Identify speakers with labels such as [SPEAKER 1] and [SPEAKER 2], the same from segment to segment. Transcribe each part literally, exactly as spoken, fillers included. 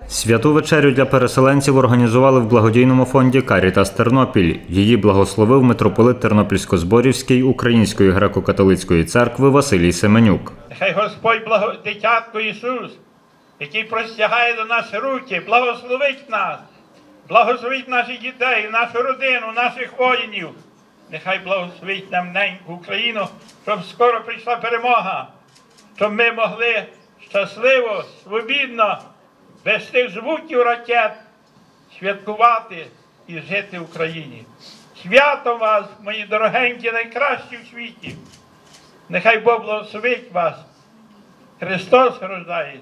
[SPEAKER 1] Святу вечерю для переселенців організували в благодійному фонді «Карітас Тернопіль». Її благословив митрополит Тернопільсько-Зборівський Української греко-католицької церкви Василій Семенюк.
[SPEAKER 2] Нехай Господь, благо... дитятко Ісус, який простягає до нас руки, благословить нас, благословить наших дітей, нашу родину, наших воїнів. Нехай благословить нам неньку Україну, щоб скоро прийшла перемога, щоб ми могли щасливо, свобідно, без тих звуків ракет святкувати і жити в Україні. Свято вас, мої дорогенькі, найкращі в світі. Нехай Бог благословить вас. Христос рождається.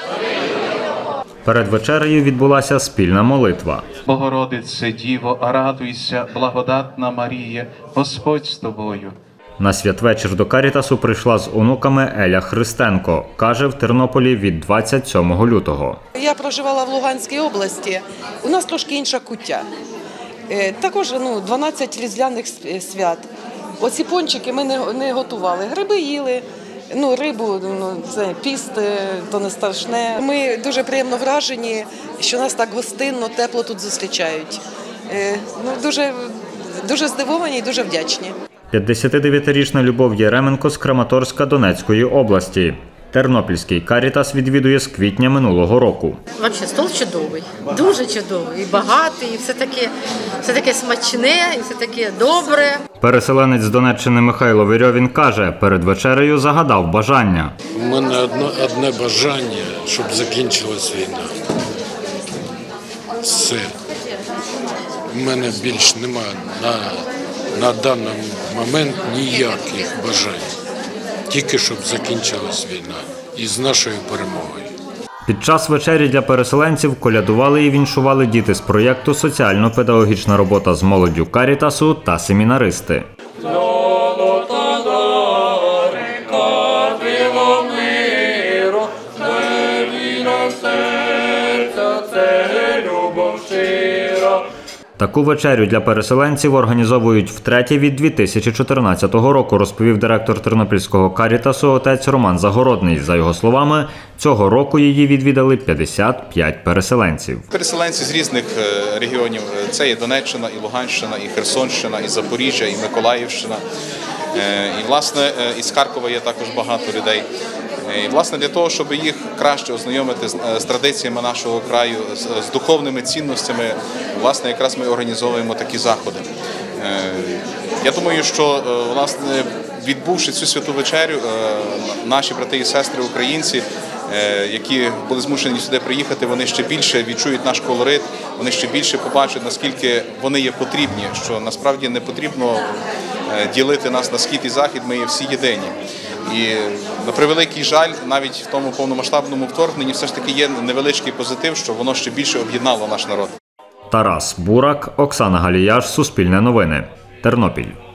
[SPEAKER 1] Перед вечерею відбулася спільна молитва.
[SPEAKER 3] Богородице, Діво, радуйся, благодатна Марія, Господь з тобою.
[SPEAKER 1] На святвечір до Карітасу прийшла з онуками Еля Христенко. Каже, в Тернополі від двадцять сьомого лютого.
[SPEAKER 4] Я проживала в Луганській області. У нас трошки інша куття. Також ну, дванадцять різдвяних свят. Оці пончики ми не, не готували. Гриби їли. Ну, рибу, ну, це піст, то не страшне. Ми дуже приємно вражені, що нас так гостинно, тепло тут зустрічають. Ну, дуже, дуже здивовані і дуже вдячні.
[SPEAKER 1] п'ятдесятидев'ятирічна Любов Єременко з Краматорська Донецької області. Тернопільський Карітас відвідує з квітня минулого року.
[SPEAKER 5] Взагалі, стол чудовий, дуже чудовий, і багатий, і все таке, все таке смачне, і все таке добре.
[SPEAKER 1] Переселенець з Донеччини Михайло Вірьовін каже, перед вечерею загадав бажання.
[SPEAKER 6] У мене одне, одне бажання, щоб закінчилась війна. Все. У мене більш немає на, на даний момент ніяких бажань. Тільки щоб закінчилась війна і з нашою перемогою.
[SPEAKER 1] Під час вечері для переселенців колядували і віншували діти з проєкту «Соціально-педагогічна робота з молоддю Карітасу» та семінаристи. Таку вечерю для переселенців організовують втретє від дві тисячі чотирнадцятого року, розповів директор Тернопільського Карітасу отець Роман Загородний. За його словами, цього року її відвідали п'ятдесят п'ять переселенців.
[SPEAKER 7] Переселенці з різних регіонів – це і Донеччина, і Луганщина, і Херсонщина, і Запоріжжя, і Миколаївщина. І, власне, із Харкова є також багато людей. І, власне, для того, щоб їх краще ознайомити з традиціями нашого краю, з духовними цінностями, власне, якраз ми організовуємо такі заходи. Я думаю, що, власне, відбувши цю святу вечерю, наші брати і сестри українці, які були змушені сюди приїхати, вони ще більше відчують наш колорит, вони ще більше побачать, наскільки вони є потрібні, що насправді не потрібно ділити нас на схід і захід, ми є всі єдині. І, на превеликий жаль, навіть в тому повномасштабному вторгненні все ж таки є невеличкий позитив, що воно ще більше об'єднало наш народ.
[SPEAKER 1] Тарас Бурак, Оксана Галіяш, Суспільне новини, Тернопіль.